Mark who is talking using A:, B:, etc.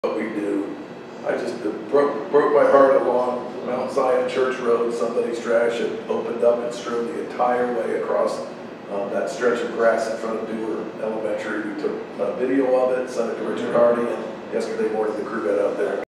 A: what we do. I just broke my heart along Mount Zion Church Road. Somebody's trash had opened up and strewn the entire way across that stretch of grass in front of Dewar Elementary. We took a video of it, sent it to Richard Hardy, and yesterday morning the crew got out there.